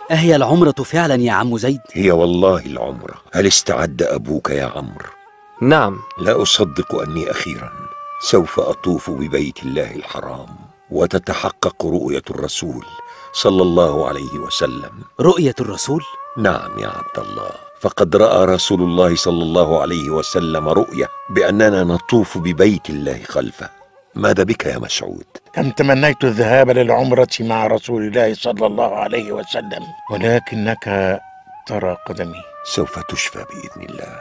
أهي العمرة فعلا يا عم زيد؟ هي والله العمرة. هل استعد أبوك يا عمرو؟ نعم. لا أصدق أني أخيرا سوف أطوف ببيت الله الحرام وتتحقق رؤية الرسول صلى الله عليه وسلم. رؤية الرسول؟ نعم يا عبد الله، فقد رأى رسول الله صلى الله عليه وسلم رؤية بأننا نطوف ببيت الله خلفه. ماذا بك يا مسعود؟ كم تمنيت الذهاب للعمرة مع رسول الله صلى الله عليه وسلم، ولكنك ترى قدمي. سوف تشفى بإذن الله.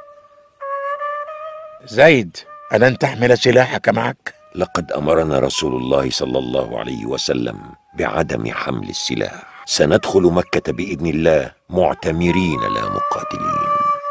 زيد، ألن تحمل سلاحك معك؟ لقد أمرنا رسول الله صلى الله عليه وسلم بعدم حمل السلاح. سندخل مكة بإذن الله معتمرين لا مقاتلين.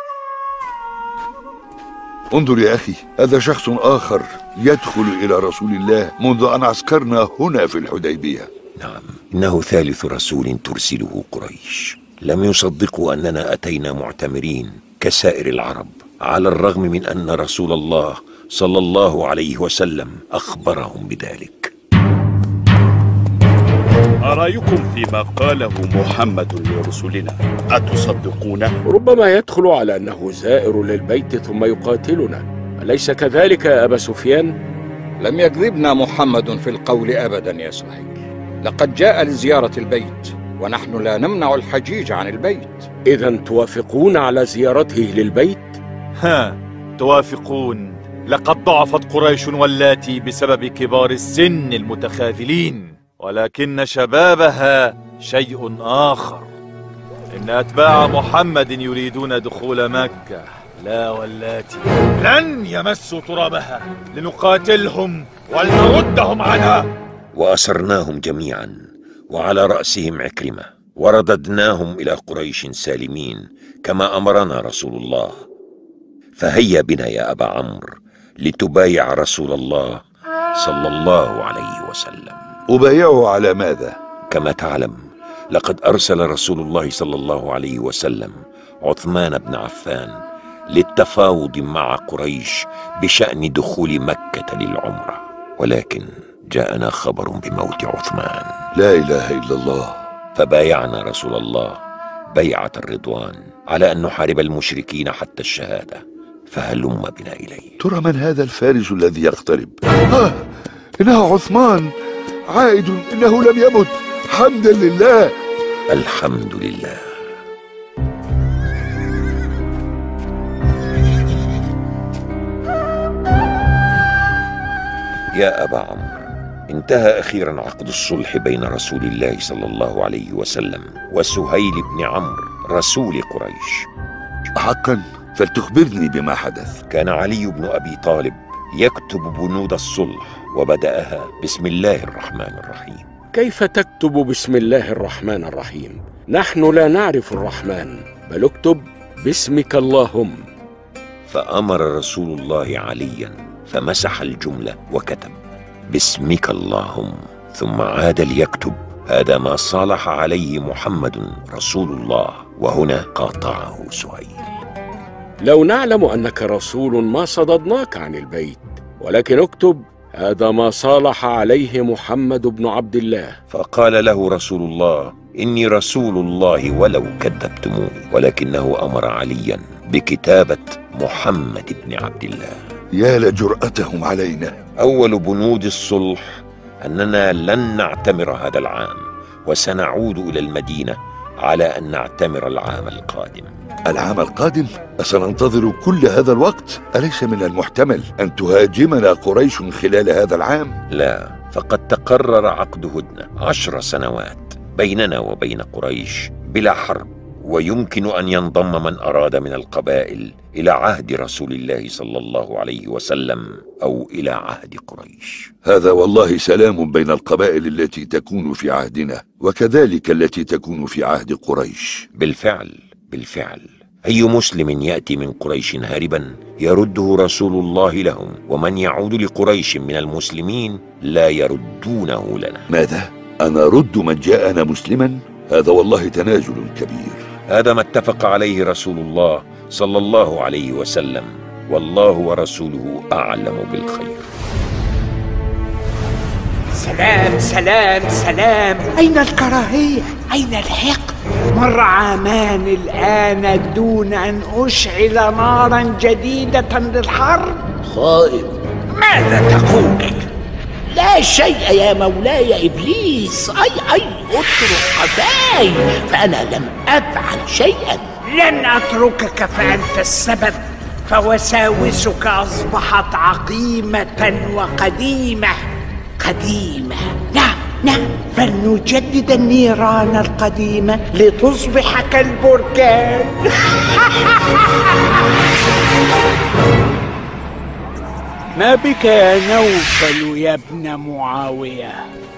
انظر يا أخي، هذا شخص آخر يدخل إلى رسول الله منذ أن عسكرنا هنا في الحديبية. نعم، إنه ثالث رسول ترسله قريش. لم يصدقوا أننا أتينا معتمرين كسائر العرب، على الرغم من أن رسول الله صلى الله عليه وسلم أخبرهم بذلك. ما رأيكم فيما قاله محمد لرسلنا؟ أتصدقونه؟ ربما يدخل على أنه زائر للبيت ثم يقاتلنا، أليس كذلك يا أبا سفيان؟ لم يكذبنا محمد في القول أبدا يا سهيل، لقد جاء لزيارة البيت ونحن لا نمنع الحجيج عن البيت. إذن توافقون على زيارته للبيت؟ ها، توافقون؟ لقد ضعفت قريش واللاتي بسبب كبار السن المتخاذلين، ولكن شبابها شيء آخر. إن أتباع محمد يريدون دخول مكة، لا واللاتي لن يمسوا ترابها، لنقاتلهم ولنردهم عنها. وأسرناهم جميعا وعلى رأسهم عكرمة، ورددناهم إلى قريش سالمين كما أمرنا رسول الله. فهيا بنا يا أبا عمرو لتبايع رسول الله صلى الله عليه وسلم. أبايعه على ماذا؟ كما تعلم، لقد أرسل رسول الله صلى الله عليه وسلم عثمان بن عفان للتفاوض مع قريش بشأن دخول مكة للعمرة، ولكن جاءنا خبر بموت عثمان. لا إله إلا الله. فبايعنا رسول الله بيعة الرضوان على أن نحارب المشركين حتى الشهادة. فهلم بنا إليه. ترى من هذا الفارس الذي يقترب؟ إنه عثمان عائد، إنه لم يمت. حمدا لله. الحمد لله. يا أبا عمرو، انتهى أخيرا عقد الصلح بين رسول الله صلى الله عليه وسلم وسهيل بن عمرو رسول قريش. حقا؟ فلتخبرني بما حدث. كان علي بن أبي طالب يكتب بنود الصلح، وبدأها بسم الله الرحمن الرحيم. كيف تكتب بسم الله الرحمن الرحيم؟ نحن لا نعرف الرحمن، بل اكتب باسمك اللهم. فأمر رسول الله عليا فمسح الجملة وكتب باسمك اللهم، ثم عاد ليكتب هذا ما صالح عليه محمد رسول الله. وهنا قاطعه سهيل. لو نعلم أنك رسول ما صددناك عن البيت، ولكن اكتب هذا ما صالح عليه محمد بن عبد الله. فقال له رسول الله إني رسول الله ولو كذبتموني، ولكنه أمر عليا بكتابة محمد بن عبد الله. يا لجرأتهم علينا. أول بنود الصلح أننا لن نعتمر هذا العام، وسنعود إلى المدينة على أن نعتمر العام القادم. العام القادم؟ أسننتظر كل هذا الوقت؟ أليس من المحتمل أن تهاجمنا قريش خلال هذا العام؟ لا، فقد تقرر عقد هدنة 10 سنوات بيننا وبين قريش بلا حرب، ويمكن أن ينضم من أراد من القبائل إلى عهد رسول الله صلى الله عليه وسلم أو إلى عهد قريش. هذا والله سلام بين القبائل التي تكون في عهدنا وكذلك التي تكون في عهد قريش. بالفعل أي مسلم يأتي من قريش هاربا يرده رسول الله لهم، ومن يعود لقريش من المسلمين لا يردونه لنا. ماذا؟ أنا رد من جاءنا مسلما؟ هذا والله تنازل كبير. هذا ما اتفق عليه رسول الله صلى الله عليه وسلم، والله ورسوله أعلم بالخير. سلام سلام سلام. أين الكراهية؟ أين الحقد؟ مر عامان الآن دون أن أشعل نارا جديدة للحرب. خائن. ماذا تقول؟ لا شيء يا مولاي إبليس. أي اترك قبائي، فأنا لم أفعل شيئا. لن أتركك فأنت السبب، فوساوسك أصبحت عقيمة وقديمة. قديمة، نعم، فلنجدد النيران القديمة لتصبح كالبركان. ما بك يا نوفل يا ابن معاوية؟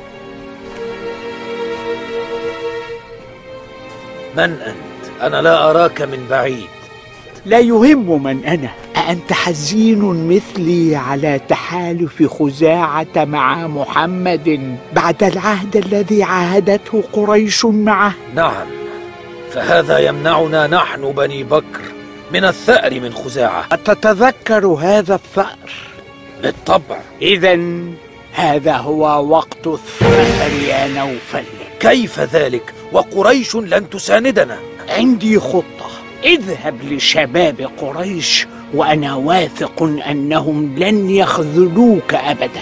من أنت؟ أنا لا أراك من بعيد. لا يهم من أنا. أأنت حزين مثلي على تحالف خزاعة مع محمد بعد العهد الذي عاهدته قريش معه؟ نعم، فهذا يمنعنا نحن بني بكر من الثأر من خزاعة. أتتذكر هذا الثأر؟ بالطبع. إذن هذا هو وقت الثأر يا نوفل. كيف ذلك وقريش لن تساندنا؟ عندي خطة. اذهب لشباب قريش وأنا واثق أنهم لن يخذلوك أبدا.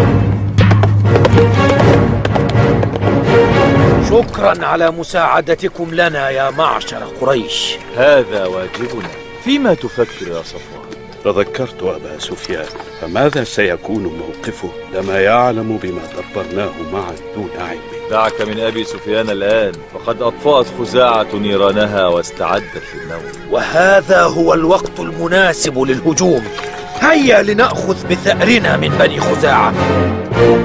شكرا على مساعدتكم لنا يا معشر قريش. هذا واجبنا. فيما تفكر يا صفوان؟ تذكرت أبا سفيان، فماذا سيكون موقفه لما يعلم بما دبرناه معا دون علمه؟ دعك من أبي سفيان الآن، فقد أطفأت خزاعة نيرانها واستعدت للنوم. وهذا هو الوقت المناسب للهجوم. هيا لنأخذ بثأرنا من بني خزاعة.